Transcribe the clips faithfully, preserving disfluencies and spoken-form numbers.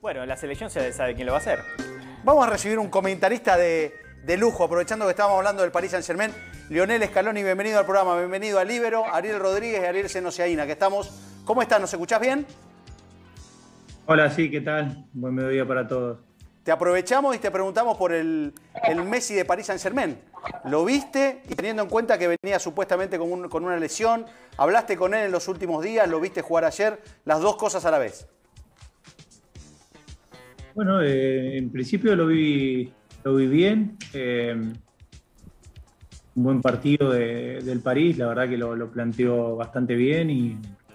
bueno, la selección se sabe quién lo va a hacer. Vamos a recibir un comentarista de, de lujo, aprovechando que estábamos hablando del Paris Saint-Germain. Lionel Scaloni, bienvenido al programa. Bienvenido a Líbero, Ariel Rodríguez y Ariel Senosiaína, que estamos. ¿Cómo estás? ¿Nos escuchás bien? Hola, sí, ¿qué tal? Buen mediodía para todos. Te aprovechamos y te preguntamos por el, el Messi de Paris Saint-Germain. ¿Lo viste? Y teniendo en cuenta que venía supuestamente con, un, con una lesión, ¿hablaste con él en los últimos días? ¿Lo viste jugar ayer? Las dos cosas a la vez. Bueno, eh, en principio lo vi, lo vi bien. Eh, un buen partido de, del París, la verdad que lo, lo planteó bastante bien y,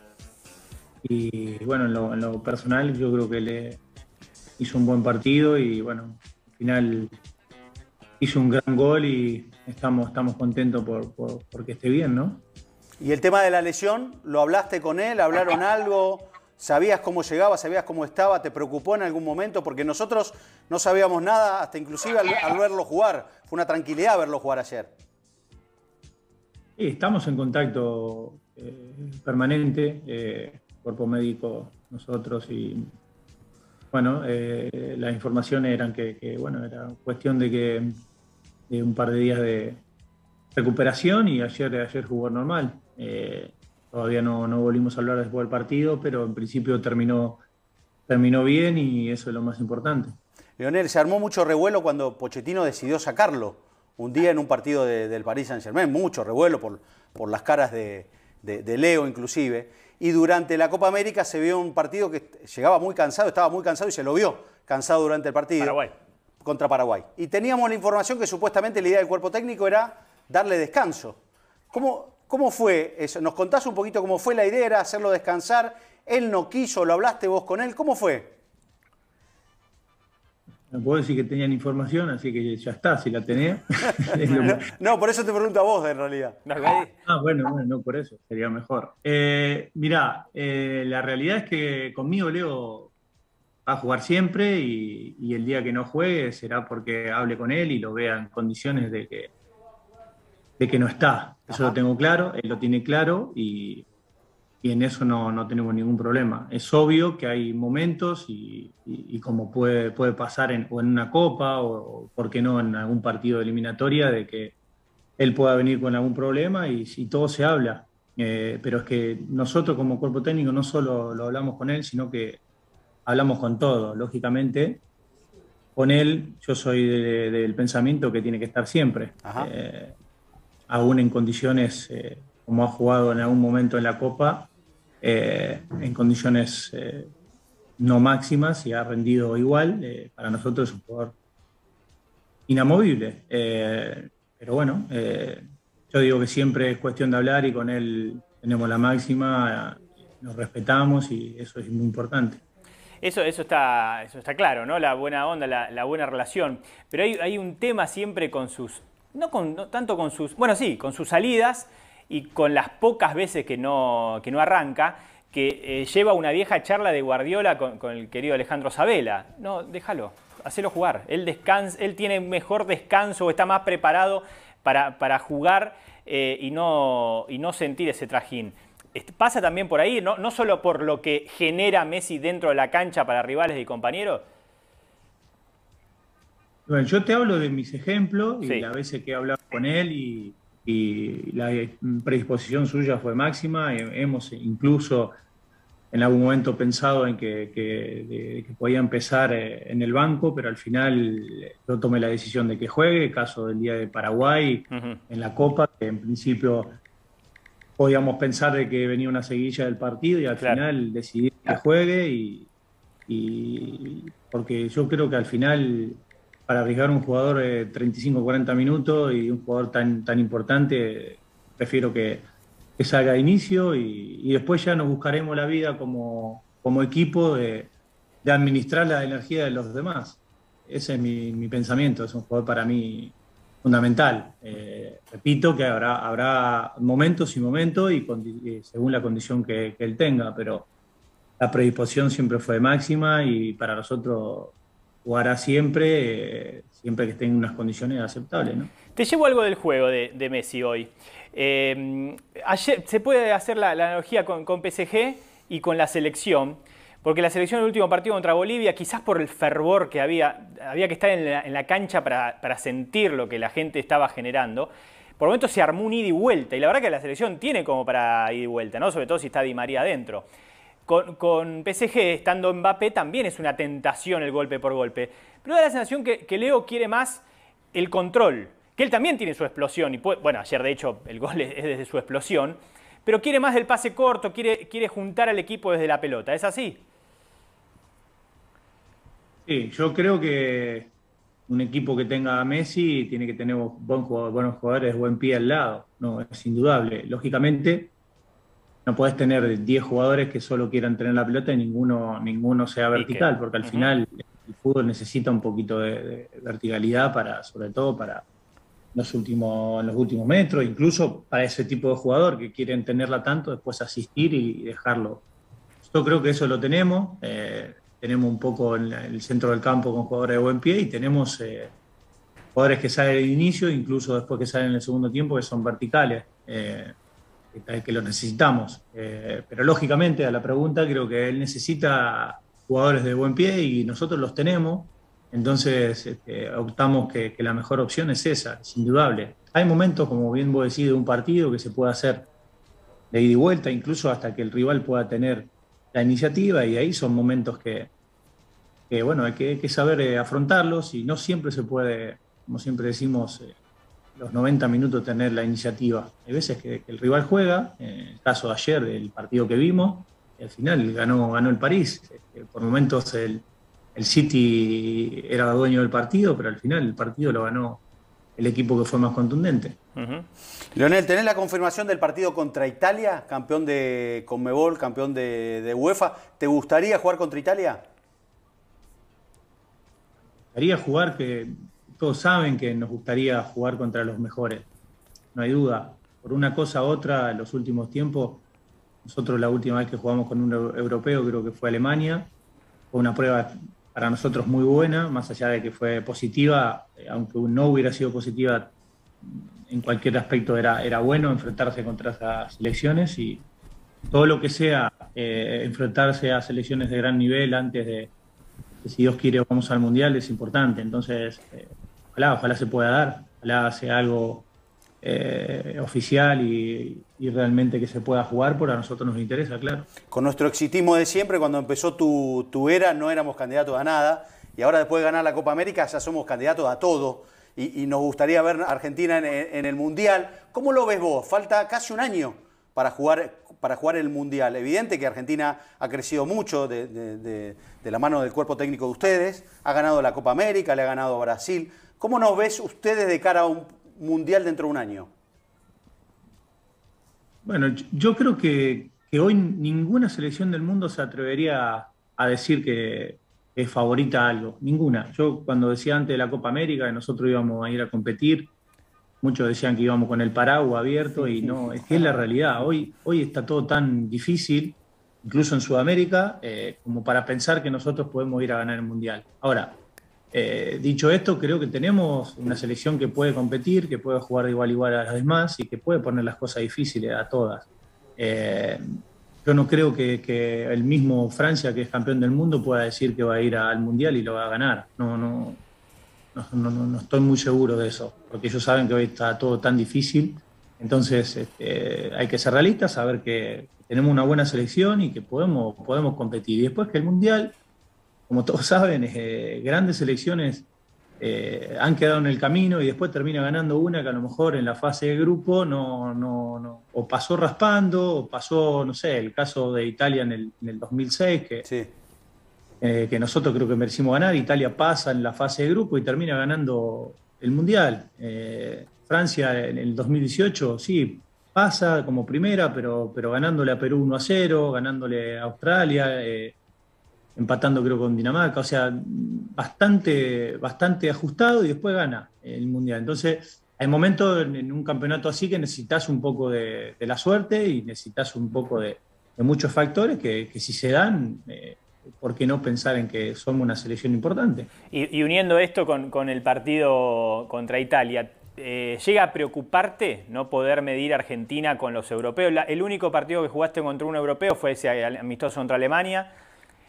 y bueno, en lo, en lo personal yo creo que le hizo un buen partido y bueno, al final hizo un gran gol y estamos, estamos contentos por, por, porque esté bien, ¿no? Y el tema de la lesión, ¿lo hablaste con él? ¿Hablaron algo? ¿Sabías cómo llegaba? ¿Sabías cómo estaba? ¿Te preocupó en algún momento? Porque nosotros no sabíamos nada, hasta inclusive al, al verlo jugar. Fue una tranquilidad verlo jugar ayer. Sí, estamos en contacto eh, permanente, eh, cuerpo médico, nosotros y bueno, eh, las informaciones eran que, que, bueno, era cuestión de que de un par de días de recuperación y ayer, ayer jugó normal. Eh, todavía no, no volvimos a hablar después del partido, pero en principio terminó, terminó bien y eso es lo más importante. Lionel, se armó mucho revuelo cuando Pochettino decidió sacarlo un día en un partido de, del Paris Saint-Germain, mucho revuelo por, por las caras de, de, de Leo inclusive. Y durante la Copa América se vio un partido que llegaba muy cansado, estaba muy cansado y se lo vio cansado durante el partido. Paraguay. Contra Paraguay. Y teníamos la información que supuestamente la idea del cuerpo técnico era darle descanso. ¿Cómo, cómo fue eso? ¿Nos contás un poquito cómo fue la idea? ¿Era hacerlo descansar? ¿Él no quiso? ¿Lo hablaste vos con él? ¿Cómo fue? No puedo decir que tenían información, así que ya está, si la tenía. no, no, por eso te pregunto a vos en realidad. Ah, bueno, bueno, no, por eso, sería mejor. Eh, mirá, eh, la realidad es que conmigo Leo va a jugar siempre y, y el día que no juegue será porque hable con él y lo vea en condiciones de que, de que no está. Eso Ajá. lo tengo claro, él lo tiene claro y, y en eso no, no tenemos ningún problema. Es obvio que hay momentos y, y, y como puede, puede pasar en, o en una copa o, o, por qué no, en algún partido de eliminatoria, de que él pueda venir con algún problema y, y todo se habla. Eh, pero es que nosotros como cuerpo técnico no solo lo hablamos con él, sino que hablamos con todo. Lógicamente, con él yo soy de, de, del pensamiento que tiene que estar siempre. Eh, aún en condiciones, eh, como ha jugado en algún momento en la Copa, eh, en condiciones eh, no máximas y ha rendido igual. Eh, para nosotros es un jugador inamovible. Eh, pero bueno, eh, yo digo que siempre es cuestión de hablar y con él tenemos la máxima, nos respetamos y eso es muy importante. Eso, eso, está, eso está claro, ¿no? La buena onda, la, la buena relación. Pero hay, hay un tema siempre con sus... No, con, no tanto con sus... Bueno, sí, con sus salidas y con las pocas veces que no, que no arranca, que eh, lleva una vieja charla de Guardiola con, con el querido Alejandro Sabella. No, déjalo, hacelo jugar. Él, descansa, él tiene mejor descanso o está más preparado para, para jugar eh, y, no, y no sentir ese trajín. ¿Pasa también por ahí, no, no solo por lo que genera Messi dentro de la cancha para rivales y compañeros? Bueno, yo te hablo de mis ejemplos y sí. las veces que he hablado con él y, y la predisposición suya fue máxima. Hemos incluso en algún momento pensado en que, que, de, que podía empezar en el banco, pero al final yo tomé la decisión de que juegue, caso del día de Paraguay, uh-huh. en la Copa, que en principio podíamos pensar de que venía una seguilla del partido y al claro. final decidí que juegue y, y porque yo creo que al final para arriesgar un jugador de treinta y cinco a cuarenta minutos y un jugador tan, tan importante prefiero que, que salga de inicio y, y después ya nos buscaremos la vida como, como equipo de, de administrar la energía de los demás. Ese es mi, mi pensamiento, es un jugador para mí fundamental. Eh, repito que habrá, habrá momentos y momentos y, y según la condición que, que él tenga, pero la predisposición siempre fue máxima y para nosotros jugará siempre, eh, siempre que esté en unas condiciones aceptables, ¿no? Te llevo algo del juego de, de Messi hoy. Eh, ayer, se puede hacer la, la analogía con, con P S G y con la selección, Porque la selección del último partido contra Bolivia, quizás por el fervor que había, había que estar en la, en la cancha para, para sentir lo que la gente estaba generando, por momentos se armó un ida y vuelta. Y la verdad que la selección tiene como para ida y vuelta, ¿no? Sobre todo si está Di María adentro. Con, con P S G, estando Mbappé, también es una tentación el golpe por golpe. Pero da la sensación que, que Leo quiere más el control, que él también tiene su explosión. Y puede, bueno, ayer de hecho el gol es, es desde su explosión, pero quiere más del pase corto, quiere, quiere juntar al equipo desde la pelota. ¿Es así? Sí, yo creo que un equipo que tenga a Messi tiene que tener buen jugador, buenos jugadores, buen pie al lado, no, es indudable. Lógicamente, no podés tener diez jugadores que solo quieran tener la pelota y ninguno, ninguno sea vertical, porque al uh-huh. final el fútbol necesita un poquito de, de verticalidad, para, sobre todo para los últimos, los últimos metros, incluso para ese tipo de jugador que quieren tenerla tanto, después asistir y dejarlo. Yo creo que eso lo tenemos. Eh, Tenemos un poco en el centro del campo con jugadores de buen pie y tenemos eh, jugadores que salen al inicio, incluso después que salen en el segundo tiempo, que son verticales, eh, que, que lo necesitamos. Eh, pero lógicamente, a la pregunta, creo que él necesita jugadores de buen pie y nosotros los tenemos. Entonces este, optamos que, que la mejor opción es esa, es indudable. Hay momentos, como bien vos decís, de un partido que se puede hacer de ida y vuelta, incluso hasta que el rival pueda tener la iniciativa, y ahí son momentos que, que bueno, hay que, hay que saber eh, afrontarlos, y no siempre se puede, como siempre decimos, eh, los noventa minutos tener la iniciativa. Hay veces que, que el rival juega, en el caso de ayer, del partido que vimos, y al final ganó, ganó el París. Eh, por momentos el, el City era dueño del partido, pero al final el partido lo ganó el equipo que fue más contundente. Uh-huh. Leonel, ¿tenés la confirmación del partido contra Italia? Campeón de Conmebol, campeón de, de UEFA. ¿Te gustaría jugar contra Italia? Me gustaría jugar, que todos saben que nos gustaría jugar contra los mejores. No hay duda. Por una cosa u otra, en los últimos tiempos, nosotros la última vez que jugamos con un europeo creo que fue Alemania. Fue una prueba para nosotros muy buena, más allá de que fue positiva, aunque no hubiera sido positiva, en cualquier aspecto era, era bueno enfrentarse contra esas selecciones, y todo lo que sea eh, enfrentarse a selecciones de gran nivel antes de, de, si Dios quiere, vamos al Mundial, es importante. Entonces, eh, ojalá, ojalá se pueda dar, ojalá sea algo eh, oficial y, y realmente que se pueda jugar, porque a nosotros nos interesa, claro. Con nuestro exitismo de siempre, cuando empezó tu, tu era, no éramos candidatos a nada, y ahora después de ganar la Copa América ya somos candidatos a todo, y, y nos gustaría ver a Argentina en, en el Mundial. ¿Cómo lo ves vos? Falta casi un año para jugar, para jugar el Mundial. Evidente que Argentina ha crecido mucho de, de, de, de la mano del cuerpo técnico de ustedes, ha ganado la Copa América, le ha ganado a Brasil. ¿Cómo nos ves ustedes de cara a un Mundial dentro de un año? Bueno, yo creo que, que hoy ninguna selección del mundo se atrevería a, a decir que es favorita a algo. Ninguna. Yo cuando decía antes de la Copa América que nosotros íbamos a ir a competir, muchos decían que íbamos con el paraguas abierto, y no, es que es la realidad. Hoy, hoy está todo tan difícil, incluso en Sudamérica, eh, como para pensar que nosotros podemos ir a ganar el Mundial. Ahora, Eh, dicho esto, creo que tenemos una selección que puede competir, que puede jugar de igual a igual a las demás y que puede poner las cosas difíciles a todas. Eh, yo no creo que, que el mismo Francia, que es campeón del mundo, pueda decir que va a ir al Mundial y lo va a ganar. No, no, no, no, no estoy muy seguro de eso, porque ellos saben que hoy está todo tan difícil. Entonces este, hay que ser realistas, saber que tenemos una buena selección y que podemos, podemos competir. Y después que el Mundial, como todos saben, eh, grandes selecciones eh, han quedado en el camino, y después termina ganando una que a lo mejor en la fase de grupo no, no, no, o pasó raspando, o pasó, no sé, el caso de Italia en el, en el dos mil seis, que, sí. eh, que nosotros creo que merecimos ganar. Italia pasa en la fase de grupo y termina ganando el Mundial. Eh, Francia en el dos mil dieciocho, sí, pasa como primera, pero, pero ganándole a Perú uno a cero, ganándole a Australia, eh, empatando creo con Dinamarca, o sea, bastante, bastante ajustado, y después gana el Mundial. Entonces, hay momentos en, en un campeonato así que necesitas un poco de, de la suerte, y necesitas un poco de, de muchos factores que, que si se dan, eh, ¿por qué no pensar en que somos una selección importante? Y, y uniendo esto con, con el partido contra Italia, eh, ¿llega a preocuparte no poder medir a Argentina con los europeos? La, el único partido que jugaste contra un europeo fue ese amistoso contra Alemania.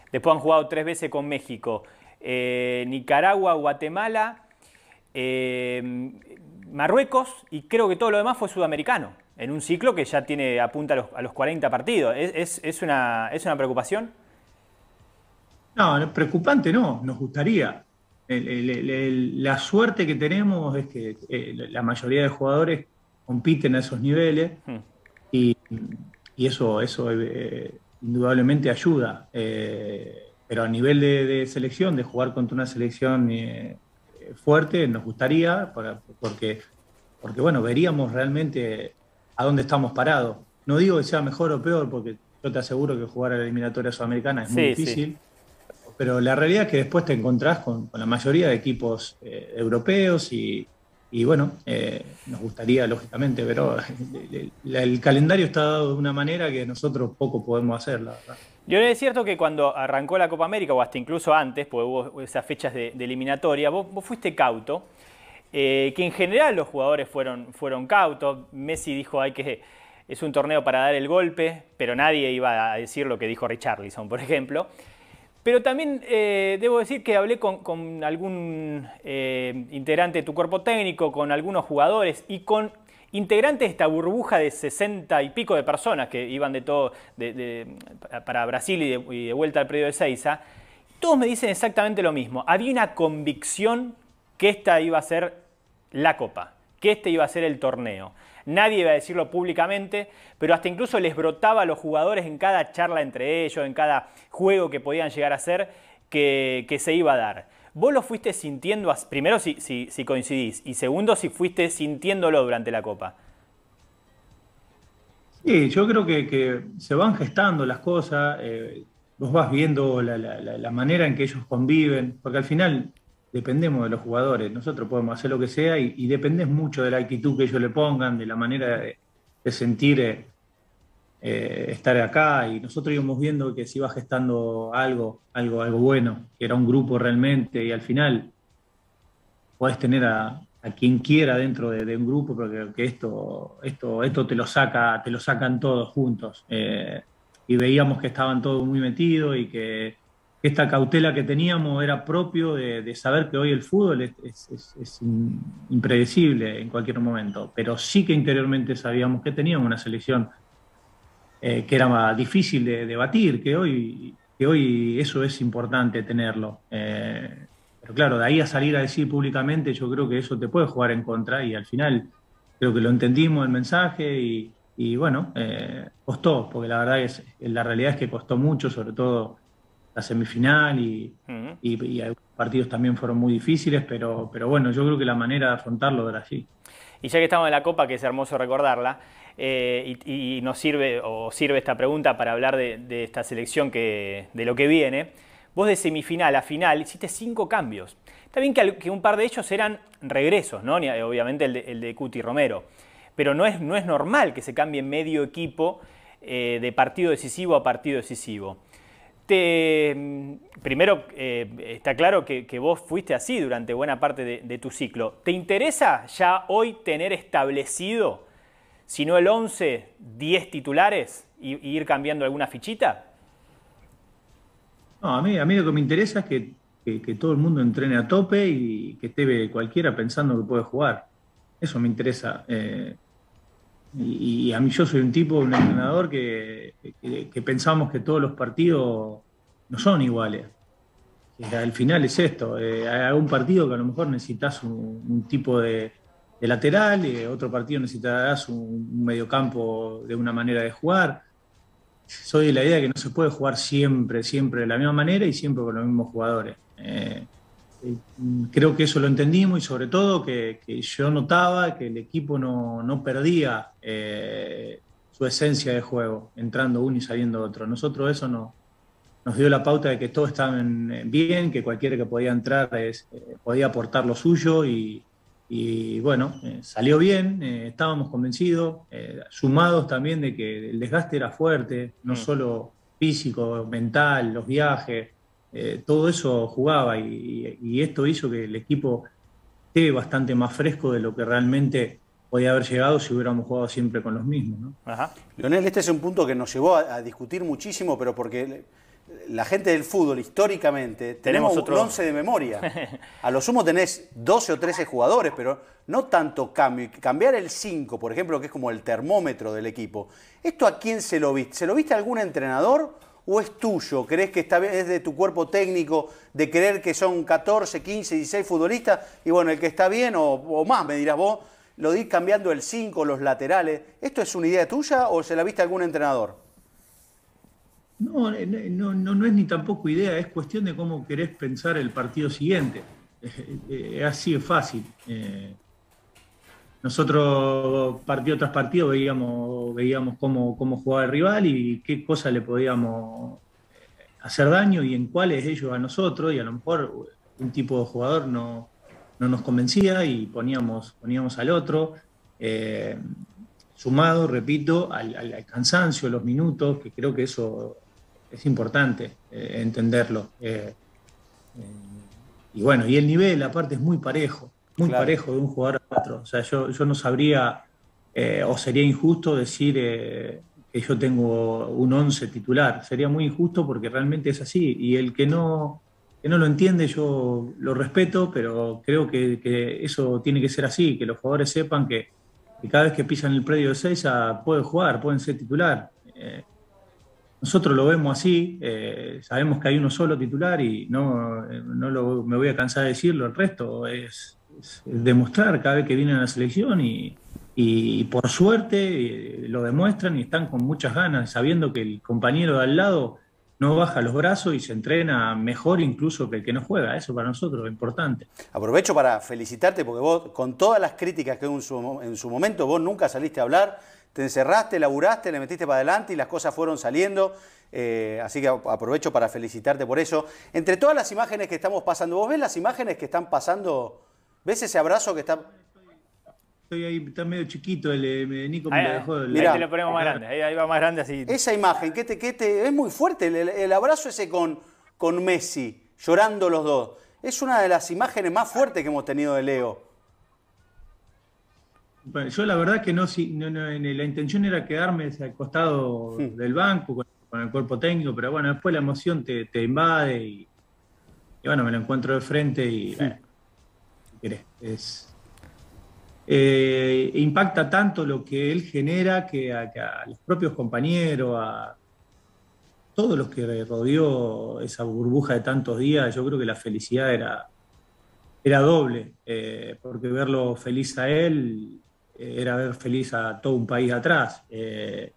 después han jugado tres veces con México, eh, Nicaragua, Guatemala, eh, Marruecos, y creo que todo lo demás fue sudamericano, en un ciclo que ya tiene apunta a los, a los cuarenta partidos. ¿Es, es, es, una, ¿Es una preocupación? No, preocupante no, nos gustaría. El, el, el, la suerte que tenemos es que eh, la mayoría de jugadores compiten a esos niveles hmm. y, y eso, eso eh, indudablemente ayuda. Eh, pero a nivel de, de selección, de jugar contra una selección eh, fuerte, nos gustaría, para, porque, porque bueno, veríamos realmente a dónde estamos parados. No digo que sea mejor o peor, porque yo te aseguro que jugar a la eliminatoria sudamericana es muy sí, difícil. Sí. Pero la realidad es que después te encontrás con, con la mayoría de equipos eh, europeos y, y bueno, eh, nos gustaría, lógicamente, pero el, el, el calendario está dado de una manera que nosotros poco podemos hacer, la verdad. Yo es cierto que cuando arrancó la Copa América, o hasta incluso antes, porque hubo esas fechas de, de eliminatoria, vos, vos fuiste cauto, eh, que en general los jugadores fueron, fueron cautos. Messi dijo hay que es un torneo para dar el golpe, pero nadie iba a decir lo que dijo Richarlison, por ejemplo. Pero también eh, debo decir que hablé con, con algún eh, integrante de tu cuerpo técnico, con algunos jugadores y con integrantes de esta burbuja de sesenta y pico de personas que iban de todo de, de, para Brasil y de, y de vuelta al predio de Ezeiza. Todos me dicen exactamente lo mismo. Había una convicción que esta iba a ser la Copa, que este iba a ser el torneo. Nadie iba a decirlo públicamente, pero hasta incluso les brotaba a los jugadores en cada charla entre ellos, en cada juego que podían llegar a hacer, que, que se iba a dar. ¿Vos lo fuiste sintiendo, primero si, si, si coincidís, y segundo si fuiste sintiéndolo durante la Copa? Sí, yo creo que, que se van gestando las cosas, eh, vos vas viendo la, la, la manera en que ellos conviven, porque al final dependemos de los jugadores, nosotros podemos hacer lo que sea y, y dependés mucho de la actitud que ellos le pongan, de la manera de, de sentir eh, eh, estar acá, y nosotros íbamos viendo que se iba gestando algo, algo, algo bueno, que era un grupo realmente, y al final podés tener a, a quien quiera dentro de, de un grupo, porque que esto, esto, esto te lo saca, te lo sacan todos juntos, eh, y veíamos que estaban todos muy metidos y que esta cautela que teníamos era propio de, de saber que hoy el fútbol es, es, es, es impredecible en cualquier momento, pero sí que interiormente sabíamos que teníamos una selección eh, que era más difícil de, de batir, que hoy, que hoy eso es importante tenerlo. Eh, pero claro, de ahí a salir a decir públicamente, yo creo que eso te puede jugar en contra, y al final creo que lo entendimos el mensaje y, y bueno, eh, costó, porque la verdad es, la realidad es que costó mucho, sobre todo la semifinal y, uh-huh. y, y algunos partidos también fueron muy difíciles, pero, pero bueno, yo creo que la manera de afrontarlo era así. Y ya que estamos en la Copa, que es hermoso recordarla, eh, y, y nos sirve, o sirve esta pregunta para hablar de, de esta selección, que, de lo que viene, vos de semifinal a final hiciste cinco cambios. Está bien que, que un par de ellos eran regresos, ¿no? Obviamente el de, el de Cuti Romero, pero no es, no es normal que se cambie medio equipo eh, de partido decisivo a partido decisivo. Te, primero, eh, está claro que, que vos fuiste así durante buena parte de, de tu ciclo. ¿Te interesa ya hoy tener establecido, si no el once, diez titulares y, y ir cambiando alguna fichita? No, a mí, a mí lo que me interesa es que, que, que todo el mundo entrene a tope y que esté cualquiera pensando que puede jugar. Eso me interesa. Eh, Y, y a mí yo soy un tipo, un entrenador que, que, que pensamos que todos los partidos no son iguales. Y al final es esto, eh, hay un partido que a lo mejor necesitas un, un tipo de, de lateral, y otro partido necesitarás un, un mediocampo de una manera de jugar. Soy de la idea de que no se puede jugar siempre, siempre de la misma manera y siempre con los mismos jugadores. Eh, Creo que eso lo entendimos, y sobre todo que, que yo notaba que el equipo no, no perdía eh, su esencia de juego, entrando uno y saliendo otro. Nosotros eso no, nos dio la pauta de que todos estaban bien, que cualquiera que podía entrar es, eh, podía aportar lo suyo, y, y bueno, eh, salió bien, eh, estábamos convencidos, eh, sumados también de que el desgaste era fuerte, no mm. solo físico, mental, los viajes. Eh, todo eso jugaba, y, y esto hizo que el equipo esté bastante más fresco de lo que realmente podía haber llegado si hubiéramos jugado siempre con los mismos, ¿no? Ajá. Leonel, este es un punto que nos llevó a, a discutir muchísimo, pero porque la gente del fútbol, históricamente, tenemos, tenemos otro... un once de memoria. A lo sumo tenés doce o trece jugadores, pero no tanto cambio. Cambiar el cinco, por ejemplo, que es como el termómetro del equipo. ¿Esto a quién se lo viste? ¿Se lo viste a algún entrenador o es tuyo? ¿Crees que está bien, es de tu cuerpo técnico, de creer que son catorce, quince, dieciséis futbolistas? Y bueno, el que está bien, o, o más, me dirás vos, lo di cambiando el cinco, los laterales. ¿Esto es una idea tuya o se la viste a algún entrenador? No, no, no, no es ni tampoco idea, es cuestión de cómo querés pensar el partido siguiente. Es así de fácil. Eh, nosotros partido tras partido veíamos, veíamos cómo, cómo jugaba el rival y qué cosas le podíamos hacer daño y en cuáles ellos a nosotros, y a lo mejor un tipo de jugador no, no nos convencía y poníamos, poníamos al otro. Eh, sumado, repito, al, al cansancio, los minutos, que creo que eso es importante eh, entenderlo. Eh, eh, y bueno, y el nivel, aparte, es muy parejo, muy claro. parejo de un jugador a otro. O sea, yo, yo no sabría, eh, o sería injusto decir eh, que yo tengo un once titular. Sería muy injusto porque realmente es así. Y el que no, que no lo entiende, yo lo respeto, pero creo que, que eso tiene que ser así, que los jugadores sepan que, que cada vez que pisan el predio de Seiza pueden jugar, pueden ser titular. Eh, Nosotros lo vemos así, eh, sabemos que hay uno solo titular y no, no lo, me voy a cansar de decirlo, el resto es, es demostrar cada vez que vienen a la selección y, y, y por suerte eh, lo demuestran y están con muchas ganas, sabiendo que el compañero de al lado no baja los brazos y se entrena mejor incluso que el que no juega. Eso para nosotros es importante. Aprovecho para felicitarte porque vos, con todas las críticas que en su, en su momento, vos nunca saliste a hablar. Te encerraste, laburaste, le metiste para adelante y las cosas fueron saliendo. Eh, así que aprovecho para felicitarte por eso. Entre todas las imágenes que estamos pasando, ¿vos ves las imágenes que están pasando? ¿Ves ese abrazo que está...? Estoy ahí, está medio chiquito, el, el Nico me ahí, lo dejó. El, mirá, ahí te lo ponemos más grande, ahí, ahí va más grande así. Esa imagen, ¿qué te, qué te, es muy fuerte, el, el abrazo ese con, con Messi, llorando los dos. Es una de las imágenes más fuertes que hemos tenido de Leo. Bueno, yo la verdad que no, no, no, la intención era quedarme al costado hmm. del banco con, con el cuerpo técnico, pero bueno, después la emoción te, te invade y, y bueno, me lo encuentro de frente y hmm. eh, ¿qué querés? Es, eh, impacta tanto lo que él genera que a, que a los propios compañeros, a todos los que rodeó esa burbuja de tantos días, yo creo que la felicidad era, era doble, eh, porque verlo feliz a él era ver feliz a todo un país atrás. Eh,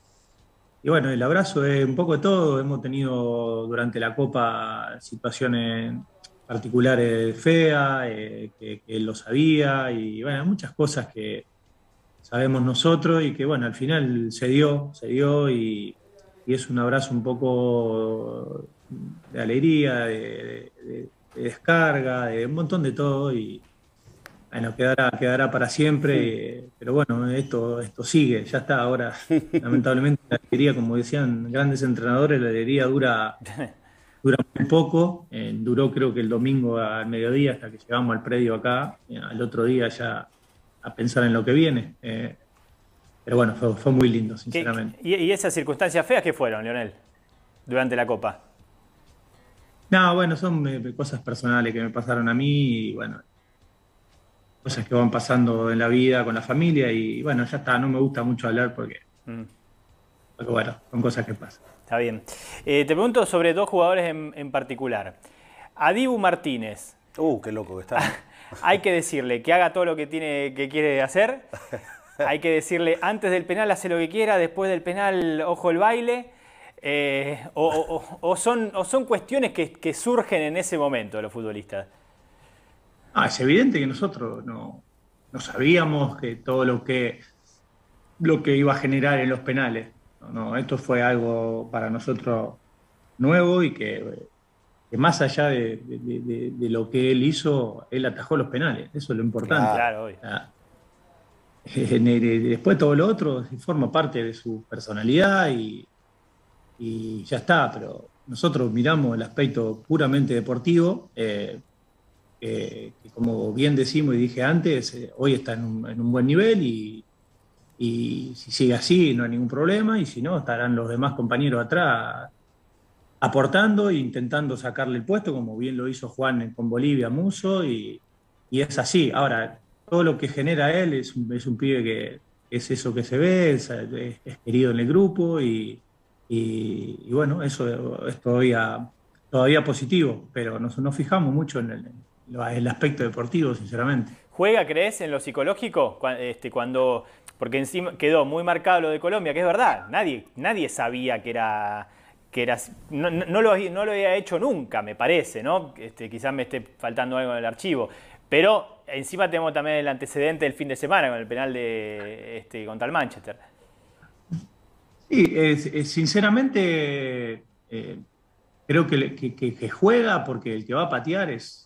y bueno, el abrazo es un poco de todo. Hemos tenido durante la Copa situaciones particulares feas, eh, que, que él lo sabía, y bueno, muchas cosas que sabemos nosotros y que bueno, al final se dio, se dio y, y es un abrazo un poco de alegría, de, de, de descarga, de un montón de todo y bueno, quedará, quedará para siempre, sí. Pero bueno, esto, esto sigue, ya está. Ahora, lamentablemente, la alegría, como decían grandes entrenadores, la alegría dura, dura muy poco. Eh, duró creo que el domingo al mediodía hasta que llegamos al predio acá, eh, al otro día ya a pensar en lo que viene. Eh, pero bueno, fue, fue muy lindo, sinceramente. ¿Y, y esas circunstancias feas qué fueron, Lionel, durante la Copa? No, bueno, son eh, cosas personales que me pasaron a mí y bueno, cosas que van pasando en la vida con la familia y bueno, ya está, no me gusta mucho hablar porque, mm. porque bueno, son cosas que pasan. Está bien. Eh, te pregunto sobre dos jugadores en, en particular. A Dibu Martínez. Uh, qué loco que está. Hay que decirle que haga todo lo que tiene, que quiere hacer. Hay que decirle antes del penal hace lo que quiera, después del penal ojo el baile. Eh, o, o, o, son, o son cuestiones que, que surgen en ese momento de los futbolistas. Ah, es evidente que nosotros no, no sabíamos que todo lo que, lo que iba a generar en los penales. No, no, esto fue algo para nosotros nuevo y que, que más allá de, de, de, de lo que él hizo, él atajó los penales. Eso es lo importante. Claro, obvio. Ah, eh, después todo lo otro forma parte de su personalidad y, y ya está. Pero nosotros miramos el aspecto puramente deportivo. Eh, Eh, que como bien decimos y dije antes, eh, hoy está en un, en un buen nivel y, y si sigue así no hay ningún problema y si no estarán los demás compañeros atrás aportando e intentando sacarle el puesto, como bien lo hizo Juan con Bolivia, Musso, y, y es así. Ahora, todo lo que genera él es un, es un pibe que es eso que se ve, es, es querido en el grupo, y, y, y bueno, eso es todavía, todavía positivo, pero nos, nos fijamos mucho en el, en el aspecto deportivo, sinceramente. ¿Juega, crees, en lo psicológico? Este, cuando, porque encima quedó muy marcado lo de Colombia, que es verdad, nadie, nadie sabía que era... que era, no, no, lo, no lo había hecho nunca, me parece, ¿no? Este, quizás me esté faltando algo en el archivo. Pero encima tenemos también el antecedente del fin de semana con el penal de, este, contra el Manchester. Sí, es, es, sinceramente eh, creo que, que, que, que juega porque el que va a patear es,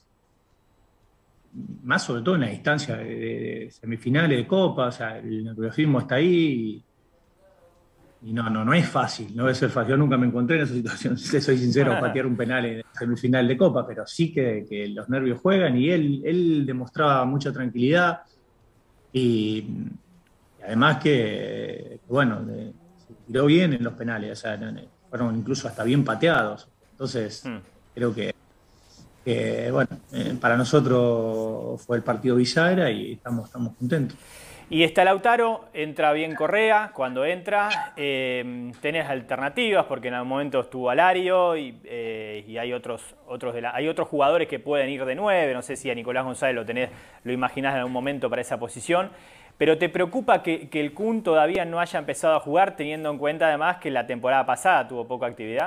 más sobre todo en la distancia de, de semifinales de Copa, o sea, el nerviosismo está ahí. Y, Y no, no, no es fácil, no debe ser fácil. Yo nunca me encontré en esa situación, si soy sincero, patear un penal en semifinal de Copa, pero sí que, que los nervios juegan y él, él demostraba mucha tranquilidad y, y además que, bueno, de, se tiró bien en los penales, o sea, fueron incluso hasta bien pateados. Entonces, hmm. creo que, que bueno, eh, para nosotros fue el partido bisagra y estamos, estamos contentos. Y está Lautaro, entra bien Correa, cuando entra eh, tenés alternativas porque en algún momento estuvo Alario y, eh, y hay otros otros de la, hay otros jugadores que pueden ir de nueve, no sé si a Nicolás González lo tenés, lo imaginás en algún momento para esa posición, pero ¿te preocupa que, que el Kun todavía no haya empezado a jugar teniendo en cuenta además que la temporada pasada tuvo poca actividad?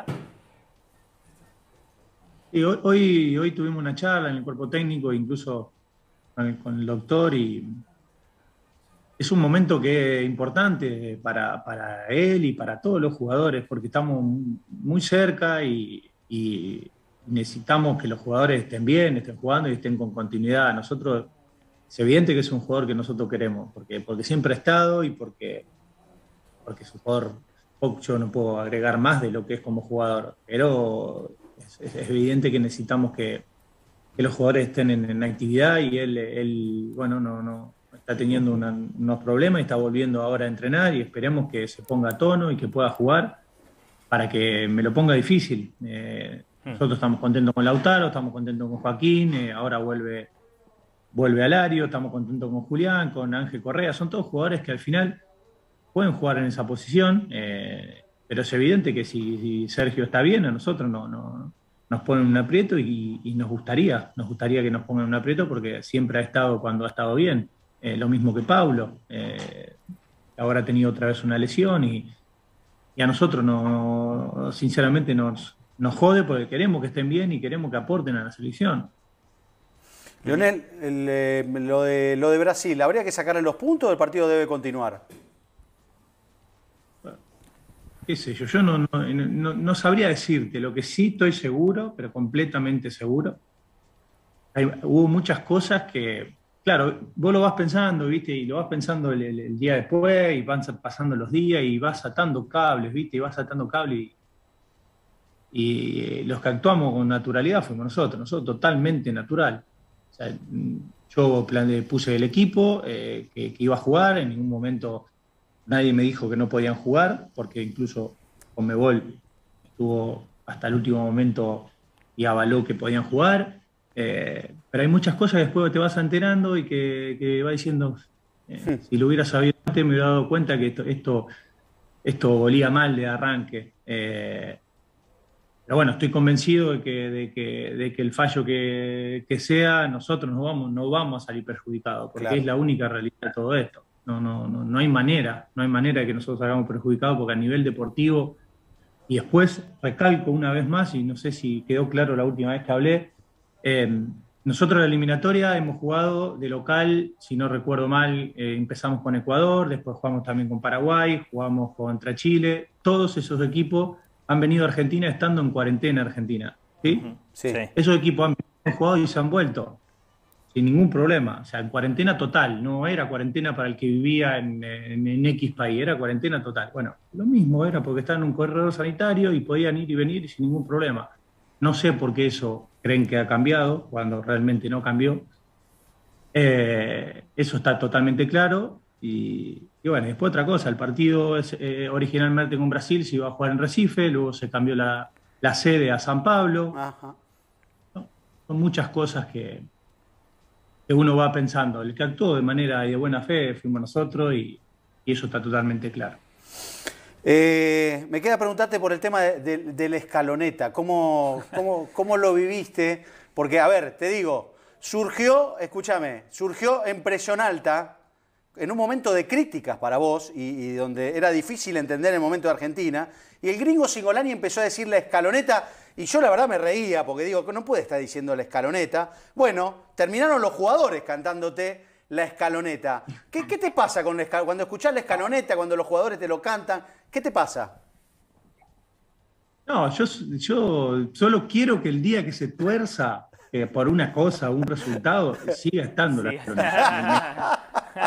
Y hoy, hoy, hoy tuvimos una charla en el cuerpo técnico, incluso con el, con el doctor, y es un momento que es importante para, para él y para todos los jugadores, porque estamos muy cerca y, y necesitamos que los jugadores estén bien, estén jugando y estén con continuidad. Nosotros, es evidente que es un jugador que nosotros queremos, porque, porque siempre ha estado y porque, porque es un jugador, yo no puedo agregar más de lo que es como jugador, pero es, es evidente que necesitamos que, que los jugadores estén en, en actividad y él, él bueno, no... no está teniendo una, unos problemas y está volviendo ahora a entrenar y esperemos que se ponga a tono y que pueda jugar para que me lo ponga difícil. Eh, nosotros estamos contentos con Lautaro, estamos contentos con Joaquín, eh, ahora vuelve, vuelve Alario, estamos contentos con Julián, con Ángel Correa, son todos jugadores que al final pueden jugar en esa posición, eh, pero es evidente que si, si Sergio está bien, a nosotros no, no, nos ponen un aprieto y, y nos gustaría, nos gustaría que nos pongan un aprieto porque siempre ha estado cuando ha estado bien. Eh, lo mismo que Paulo, eh, ahora ha tenido otra vez una lesión y, y a nosotros no, sinceramente nos, nos jode porque queremos que estén bien y queremos que aporten a la selección. Lionel, el, eh, lo, de, lo de Brasil, ¿habría que sacarle los puntos o el partido debe continuar? Bueno, qué sé yo, yo no, no, no, no sabría decirte, lo que sí estoy seguro, pero completamente seguro, hay, hubo muchas cosas que... Claro, vos lo vas pensando, ¿viste? Y lo vas pensando el, el, el día después, y van pasando los días, y vas atando cables, ¿viste? Y vas atando cables, y, y los que actuamos con naturalidad fuimos nosotros, nosotros totalmente natural. O sea, yo plan, puse el equipo eh, que, que iba a jugar, en ningún momento nadie me dijo que no podían jugar, porque incluso Conmebol estuvo hasta el último momento y avaló que podían jugar. Eh, pero hay muchas cosas que después te vas enterando y que, que va diciendo, eh, sí. Si lo hubiera sabido antes me hubiera dado cuenta que esto, esto, esto olía mal de arranque. Eh, pero bueno, estoy convencido de que, de que, de que el fallo que, que sea, nosotros no vamos, no vamos a salir perjudicados, porque claro, es la única realidad de todo esto. No, no, no, no hay manera, no hay manera de que nosotros salgamos perjudicados, porque a nivel deportivo, y después recalco una vez más, y no sé si quedó claro la última vez que hablé, Eh, nosotros en la eliminatoria hemos jugado de local, si no recuerdo mal, eh, empezamos con Ecuador, después jugamos también con Paraguay, jugamos contra Chile. Todos esos equipos han venido a Argentina estando en cuarentena Argentina. ¿Sí? Uh-huh. Sí. Esos equipos han, han jugado y se han vuelto sin ningún problema. O sea, en cuarentena total. No era cuarentena para el que vivía en, en, en X país, era cuarentena total. Bueno, lo mismo era porque estaban en un corredor sanitario y podían ir y venir sin ningún problema. No sé por qué eso creen que ha cambiado, cuando realmente no cambió. Eh, eso está totalmente claro. Y, y bueno, después otra cosa, el partido es, eh, originalmente con Brasil se iba a jugar en Recife, luego se cambió la, la sede a San Pablo. Ajá. ¿No? Son muchas cosas que, que uno va pensando. El que actuó de manera de buena fe fuimos nosotros y, y eso está totalmente claro. Eh, me queda preguntarte por el tema de, de, de la escaloneta. ¿Cómo, cómo, ¿Cómo lo viviste? Porque, a ver, te digo, surgió, escúchame, surgió en presión alta, en un momento de críticas para vos, y, y donde era difícil entender el momento de Argentina, y el gringo Cingolani empezó a decir la escaloneta, y yo la verdad me reía, porque digo, no puede estar diciendo la escaloneta. Bueno, terminaron los jugadores cantándote la escaloneta. ¿Qué, qué te pasa con la escaloneta? Cuando escuchás la escaloneta, cuando los jugadores te lo cantan, ¿qué te pasa? No, yo, yo solo quiero que el día que se tuerza eh, por una cosa o un resultado siga estando Sí. la escaloneta.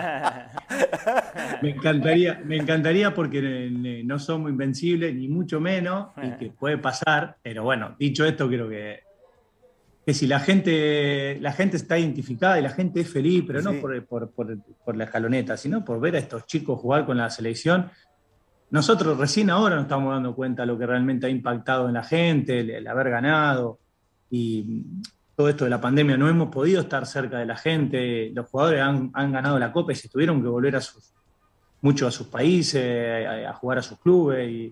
Me encantaría, me encantaría porque eh, no somos invencibles, ni mucho menos, y que puede pasar, pero bueno, dicho esto, creo que, que si la gente, la gente está identificada y la gente es feliz, pero no Sí. por, por, por, por la escaloneta, sino por ver a estos chicos jugar con la selección. Nosotros recién ahora nos estamos dando cuenta de lo que realmente ha impactado en la gente, el, el haber ganado, y todo esto de la pandemia, no hemos podido estar cerca de la gente, los jugadores han, han ganado la Copa y se tuvieron que volver a sus, mucho a sus países, a, a jugar a sus clubes, y,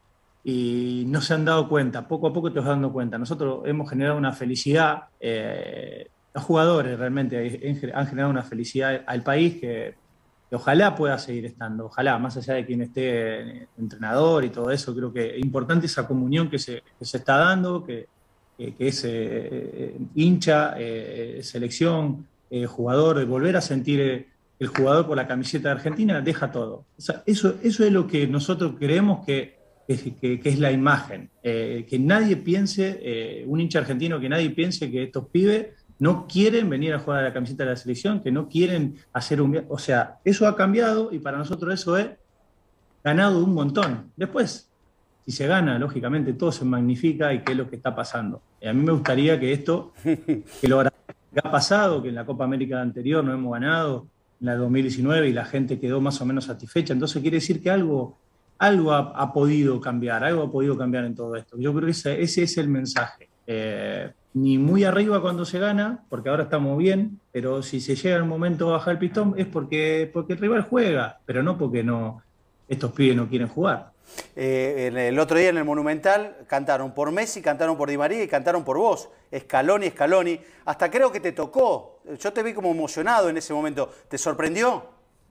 y no se han dado cuenta, poco a poco te vas dando cuenta. Nosotros hemos generado una felicidad, eh, los jugadores realmente han generado una felicidad al país que, que ojalá pueda seguir estando, ojalá, más allá de quien esté entrenador y todo eso, creo que es importante esa comunión que se, que se está dando, que que es eh, hincha, eh, selección, eh, jugador, de volver a sentir eh, el jugador por la camiseta de Argentina, deja todo. O sea, eso, eso es lo que nosotros creemos que, que, que es la imagen. Eh, que nadie piense, eh, un hincha argentino, que nadie piense que estos pibes no quieren venir a jugar a la camiseta de la selección, que no quieren hacer un... O sea, eso ha cambiado y para nosotros eso es ganado un montón. Después... Si se gana, lógicamente todo se magnifica y qué es lo que está pasando. Y a mí me gustaría que esto, que lo que ha pasado, que en la Copa América anterior no hemos ganado, en la dos mil diecinueve, y la gente quedó más o menos satisfecha, entonces quiere decir que algo, algo ha, ha podido cambiar, algo ha podido cambiar en todo esto. Yo creo que ese, ese es el mensaje. Eh, ni muy arriba cuando se gana, porque ahora estamos bien, pero si se llega el momento de bajar el pistón es porque, porque el rival juega, pero no porque no, estos pibes no quieren jugar. Eh, el otro día en el Monumental cantaron por Messi, cantaron por Di María y cantaron por vos. Scaloni, Scaloni. Hasta creo que te tocó. Yo te vi como emocionado en ese momento. ¿Te sorprendió?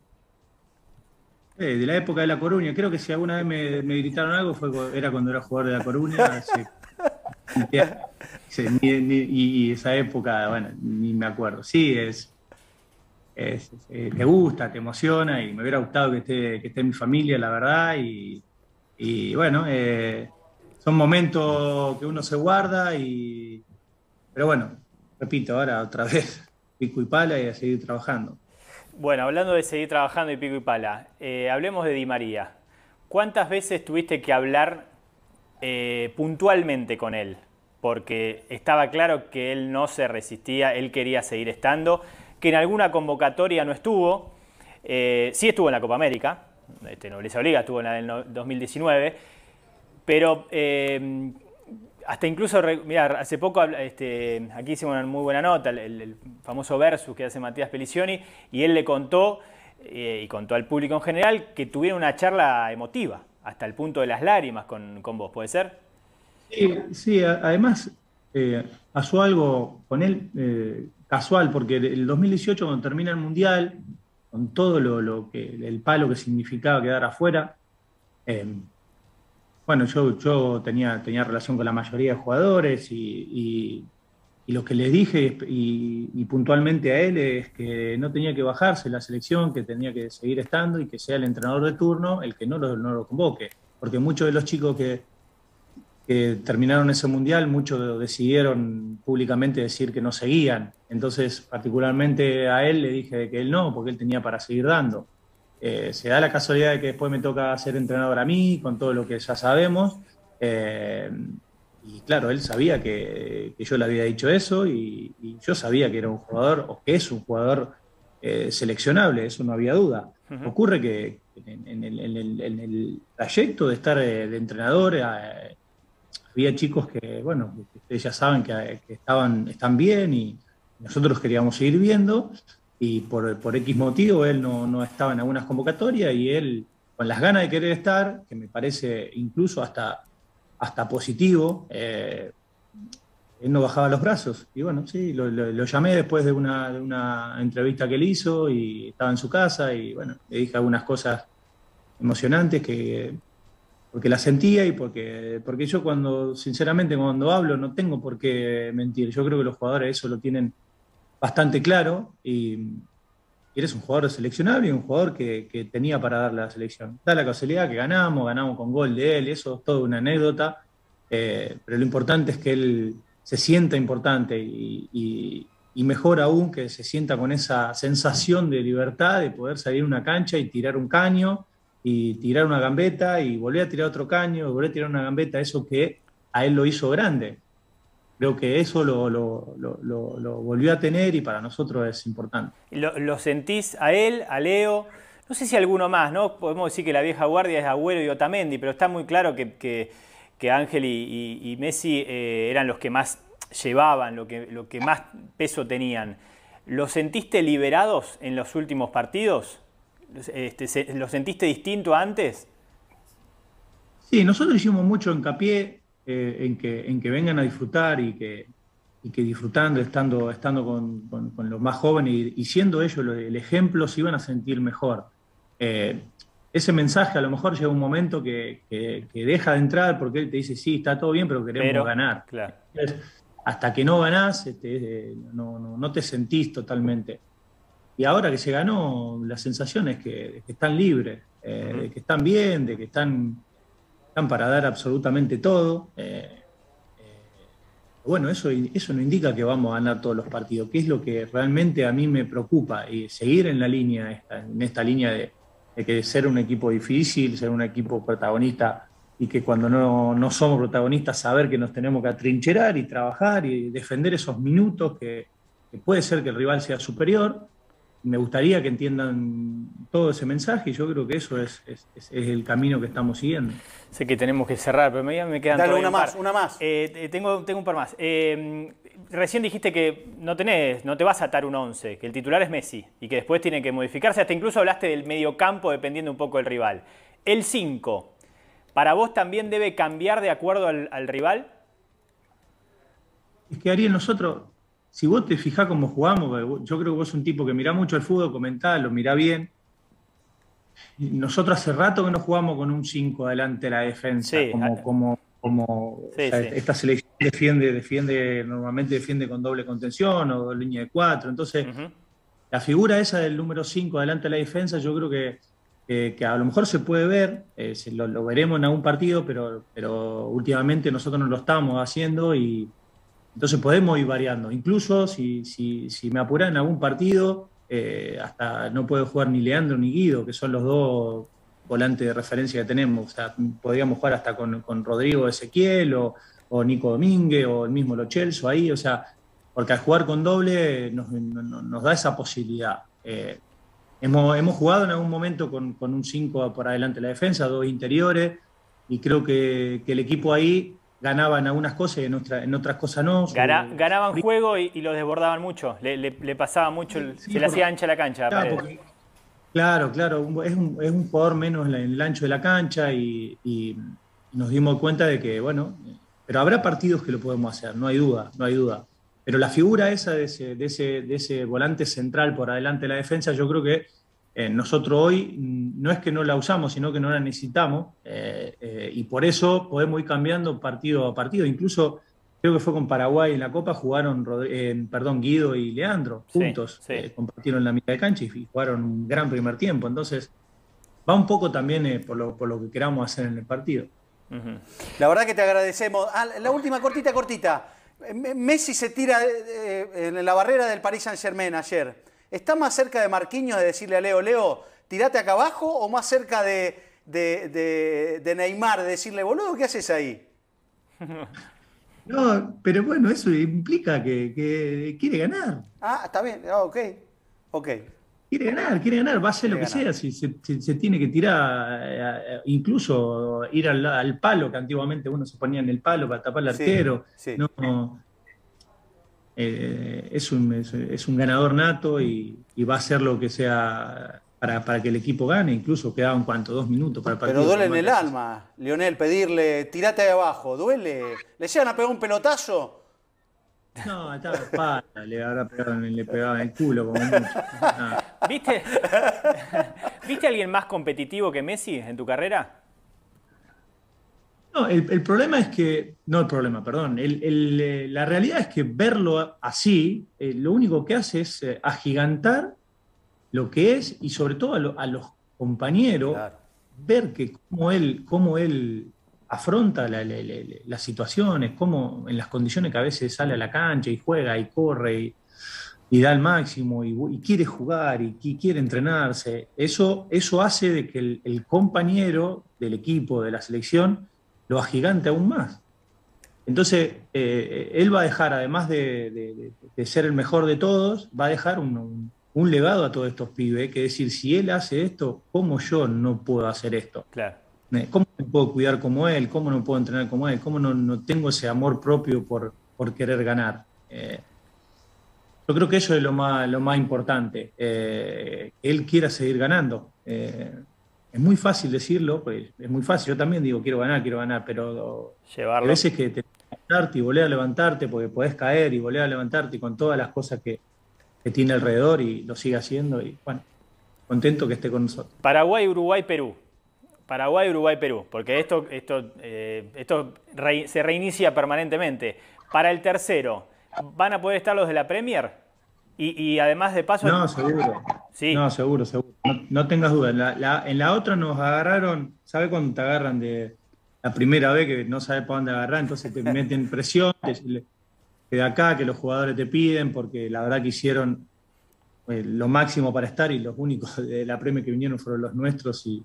Eh, de la época de La Coruña. Creo que si alguna vez me, me gritaron algo fue, era cuando era jugador de La Coruña. Hace, ni, ni, y esa época, bueno, ni me acuerdo. Sí, es... es, es te gusta, te emociona y me hubiera gustado que esté, que esté mi familia, la verdad. Y... Y bueno, eh, son momentos que uno se guarda, y pero bueno, repito, ahora otra vez pico y pala y a seguir trabajando. Bueno, hablando de seguir trabajando y pico y pala, eh, hablemos de Di María. ¿Cuántas veces tuviste que hablar eh, puntualmente con él? Porque estaba claro que él no se resistía, él quería seguir estando, que en alguna convocatoria no estuvo, eh, sí estuvo en la Copa América. Este, Nobleza Obliga estuvo en la del dos mil diecinueve, pero eh, hasta incluso, mirá, hace poco este, aquí hicimos una muy buena nota, el, el famoso versus que hace Matías Pelicioni, y él le contó, eh, y contó al público en general, que tuvieron una charla emotiva, hasta el punto de las lágrimas con, con vos, ¿puede ser? Sí, sí, además eh, pasó algo con él eh, casual, porque el dos mil dieciocho, cuando termina el Mundial, con todo lo, lo que, el palo que significaba quedar afuera. Eh, bueno, yo, yo tenía, tenía relación con la mayoría de jugadores y, y, y lo que les dije y, y puntualmente a él es que no tenía que bajarse la selección, que tenía que seguir estando y que sea el entrenador de turno el que no lo, no lo convoque. Porque muchos de los chicos que, que terminaron ese mundial, muchos decidieron públicamente decir que no seguían. Entonces, particularmente a él le dije que él no, porque él tenía para seguir dando. Eh, se da la casualidad de que después me toca ser entrenador a mí, con todo lo que ya sabemos. Eh, y claro, él sabía que, que yo le había dicho eso y, y yo sabía que era un jugador, o que es un jugador eh, seleccionable, eso no había duda. Uh-huh. Ocurre que en, en, el, en, el, en el trayecto de estar eh, de entrenador... Eh, había chicos que, bueno, ustedes ya saben que, que estaban, están bien y nosotros queríamos seguir viendo y por, por X motivo él no, no estaba en algunas convocatorias y él, con las ganas de querer estar, que me parece incluso hasta, hasta positivo, eh, él no bajaba los brazos. Y bueno, sí, lo, lo, lo llamé después de una, de una entrevista que él hizo y estaba en su casa y bueno, le dije algunas cosas emocionantes que porque la sentía y porque, porque yo cuando, sinceramente, cuando hablo no tengo por qué mentir. Yo creo que los jugadores eso lo tienen bastante claro y, y eres un jugador seleccionable y un jugador que, que tenía para dar la selección. Da la casualidad que ganamos, ganamos con gol de él, eso es toda una anécdota, eh, pero lo importante es que él se sienta importante y, y, y mejor aún que se sienta con esa sensación de libertad de poder salir a una cancha y tirar un caño y tirar una gambeta y volver a tirar otro caño, y volver a tirar una gambeta, eso que a él lo hizo grande. Creo que eso lo, lo, lo, lo, lo volvió a tener y para nosotros es importante. ¿Lo, lo sentís a él, a Leo? No sé si alguno más, ¿no? Podemos decir que la vieja guardia es Agüero y Otamendi, pero está muy claro que, que, que Ángel y, y, y Messi eh, eran los que más llevaban, lo que, lo que más peso tenían. ¿Los sentiste liberados en los últimos partidos? Este, ¿Lo sentiste distinto a antes? Sí, nosotros hicimos mucho hincapié eh, en, que, en que vengan a disfrutar y que, y que disfrutando, estando, estando con, con, con los más jóvenes y, y siendo ellos el ejemplo, se iban a sentir mejor. Eh, ese mensaje a lo mejor llega un momento que, que, que deja de entrar porque él te dice, sí, está todo bien, pero queremos pero, ganar. Claro. Entonces, hasta que no ganás, este, no, no, no te sentís totalmente. Y ahora que se ganó, la sensación es que, de que están libres, eh, uh-huh. de que están bien, de que están, están para dar absolutamente todo. Eh, eh, bueno, eso, eso no indica que vamos a ganar todos los partidos, que es lo que realmente a mí me preocupa, y seguir en la línea, esta, en esta línea de, de que ser un equipo difícil, ser un equipo protagonista, y que cuando no, no somos protagonistas, saber que nos tenemos que atrincherar y trabajar y defender esos minutos, que, que puede ser que el rival sea superior. Me gustaría que entiendan todo ese mensaje y yo creo que eso es, es, es el camino que estamos siguiendo. Sé que tenemos que cerrar, pero me, me quedan Dale, una un más, par. una más. Eh, tengo, tengo un par más. Eh, recién dijiste que no tenés, no te vas a atar un once, que el titular es Messi y que después tiene que modificarse. Hasta incluso hablaste del mediocampo dependiendo un poco del rival. El cinco, ¿para vos también debe cambiar de acuerdo al, al rival? Es que Ariel, nosotros... Si vos te fijás cómo jugamos, yo creo que vos sos un tipo que mirá mucho el fútbol, comentá, lo mirá bien. Nosotros hace rato que no jugamos con un cinco adelante de la defensa, sí, como, como, como sí, o sea, sí. Esta selección defiende, defiende, normalmente defiende con doble contención o línea de cuatro. Entonces, uh-huh. la figura esa del número cinco adelante de la defensa, yo creo que, eh, que a lo mejor se puede ver, eh, se lo, lo veremos en algún partido, pero, pero últimamente nosotros no lo estamos haciendo y entonces podemos ir variando. Incluso si, si, si me apuran en algún partido, eh, hasta no puede jugar ni Leandro ni Guido, que son los dos volantes de referencia que tenemos. O sea, podríamos jugar hasta con, con Rodrigo Ezequiel o, o Nico Domínguez o el mismo Lo Celso ahí. O sea, porque al jugar con doble nos, nos, nos da esa posibilidad. Eh, hemos, hemos jugado en algún momento con, con un cinco por adelante de la defensa, dos interiores, y creo que, que el equipo ahí ganaban algunas cosas y en, otra, en otras cosas no. Gana, ganaban juego y, y los desbordaban mucho, le, le, le pasaba mucho, el, sí, se le hacía ancha la cancha. Claro, porque, claro, claro, es un, es un jugador menos en, la, en el ancho de la cancha y, y nos dimos cuenta de que, bueno, pero habrá partidos que lo podemos hacer, no hay duda, no hay duda. Pero la figura esa de ese, de ese, de ese volante central por adelante de la defensa, yo creo que Eh, nosotros hoy no es que no la usamos, sino que no la necesitamos eh, eh, y por eso podemos ir cambiando partido a partido. Incluso creo que fue con Paraguay en la Copa, jugaron eh, perdón, Guido y Leandro juntos, sí, sí. Eh, compartieron la mitad de cancha y jugaron un gran primer tiempo. Entonces va un poco también eh, por, lo, por lo que queramos hacer en el partido. Uh-huh. La verdad que te agradecemos. Ah, la última cortita, cortita. Messi se tira eh, en la barrera del Paris Saint-Germain ayer. ¿Está más cerca de Marquinhos de decirle a Leo, Leo, tirate acá abajo? ¿O más cerca de, de, de, de Neymar de decirle, boludo, ¿qué haces ahí? No, pero bueno, eso implica que, que quiere ganar. Ah, está bien, oh, ok, ok. quiere ganar, quiere ganar, va a hacer Quiere lo que ganar. sea, si se, se- se tiene que tirar, eh, incluso ir al, al palo, que antiguamente uno se ponía en el palo para tapar al Sí, arquero. sí. No, eh, es un, es, es un ganador nato y, y va a hacer lo que sea para, para que el equipo gane. Incluso quedaban, ¿cuánto? Dos minutos para el partido. Pero duele en por el más que- alma, Lionel, pedirle, tirate ahí abajo, duele. ¿Le llegan a pegar un pelotazo? No, estaba de espalda, le habrá pegado, en- le pegaba en el culo como mucho. No. ¿Viste? ¿Viste a alguien más competitivo que Messi en tu carrera? No, el, el problema es que, no el problema, perdón, el- el, eh, la realidad es que verlo así, eh, lo único que hace es eh, agigantar lo que es y sobre todo a, lo- a los compañeros, Claro. ver que cómo él, cómo él afronta la- la- la- la- las situaciones, cómo en las condiciones que a veces sale a la cancha y juega y corre y, y da el máximo y, y quiere jugar y, y quiere entrenarse. Eso, eso hace de que el, el compañero del equipo, de la selección, lo agigante aún más. Entonces, eh, él va a dejar, además de, de- de- de ser el mejor de todos, va a dejar un, un- un legado a todos estos pibes, que es decir, si él hace esto, ¿cómo yo no puedo hacer esto? Claro. Eh, ¿Cómo me puedo cuidar como él? ¿Cómo no puedo entrenar como él? ¿Cómo no, no tengo ese amor propio por, por querer ganar? Eh, yo creo que eso es lo más, lo más importante. Eh, él quiera seguir ganando. Eh, es muy fácil decirlo, pues es muy fácil. Yo también digo, quiero ganar, quiero ganar, pero hay Llevarlo. veces que te que levantarte y volver a levantarte porque podés caer y volver a levantarte y con todas las cosas que, que tiene alrededor y lo sigue haciendo. Y bueno, contento que esté con nosotros. Paraguay, Uruguay, Perú. Paraguay, Uruguay, Perú. Porque esto, esto, eh, esto re- se reinicia permanentemente. Para el tercero, ¿van a poder estar los de la Premier? Y, y además de paso... No, seguro. Sí. No, seguro, seguro. No, no tengas dudas. La- la- en la otra nos agarraron, ¿sabes cuando te agarran de la primera vez que no sabes para dónde agarrar? Entonces te meten presión, te- que de acá, que los jugadores te piden, porque la verdad que hicieron eh, lo máximo para estar y los únicos de la Premier que vinieron fueron los nuestros y,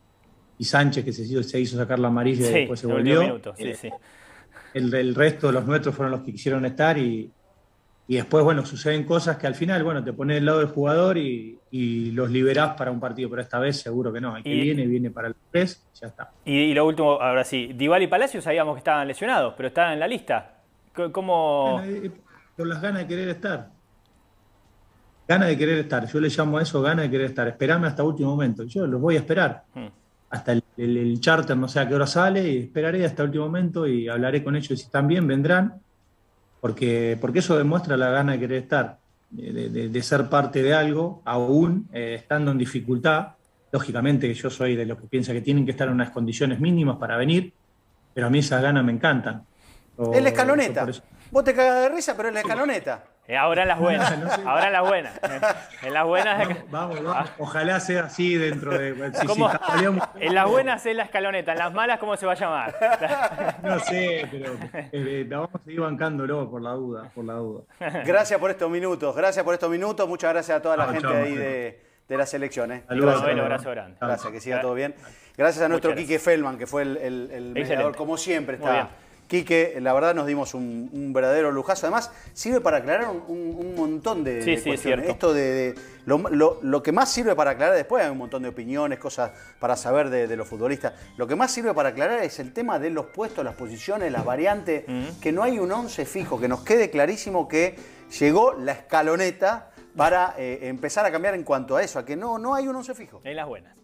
y Sánchez, que se hizo, se hizo sacar la amarilla y Sí, después se en el último volvió. minuto, sí, Eh, sí. El, el resto de los nuestros fueron los que quisieron estar y, y después, bueno, suceden cosas que al final, bueno, te pones del lado del jugador y, y los liberás para un partido, pero esta vez seguro que no. El que Y- viene, viene para el tres, ya está. Y, y lo último, ahora sí, Dybala y Palacios sabíamos que estaban lesionados, pero estaban en la lista. C- ¿Cómo...? Bueno, eh, por las ganas de querer estar. Ganas de querer estar. Yo le llamo a eso ganas de querer estar. Esperame hasta último momento. Yo los voy a esperar. Hmm. Hasta el, el- el charter no sé a qué hora sale y esperaré hasta el último momento y hablaré con ellos. Si están bien, vendrán. Porque, porque eso demuestra la gana de querer estar, de, de- de ser parte de algo, aún eh, estando en dificultad. Lógicamente que yo soy de los que piensa que tienen que estar en unas condiciones mínimas para venir, pero a mí esas ganas me encantan. O- Es la yo escaloneta. por eso- Vos te cagas de risa, pero es la escaloneta. Eh, ahora en las buenas, No sé. ahora en las buenas. Eh, En las buenas... Vamos, vamos. Ojalá sea así dentro de... si- si ¿Cómo? estaríamos- En las buenas es la escaloneta, en las malas, ¿cómo se va a llamar? No sé, pero eh, eh, la vamos a seguir bancándolo por la duda, por la duda. Gracias por estos minutos, gracias por estos minutos. Muchas gracias a toda la Chao, gente chao, ahí Marcelo. de, de la selección. ¿eh? Saludos. Gracias. Bueno, abrazo grande. Gracias, que siga todo bien. Gracias a nuestro Muchas Quique Feldman, que fue el, el- el mediador, Excelente. como siempre Muy bien. está. Quique, la verdad nos dimos un, un verdadero lujazo. Además, sirve para aclarar un, un- un montón de, Sí, de sí, cuestiones. cierto. Esto de, de- lo, lo- lo que más sirve para aclarar, después hay un montón de opiniones, cosas para saber de, de los futbolistas. Lo que más sirve para aclarar es el tema de los puestos, las posiciones, las variantes, Mm. que no hay un once fijo, que nos quede clarísimo que llegó la escaloneta para eh, empezar a cambiar en cuanto a eso, a que no, no hay un once fijo. En las buenas.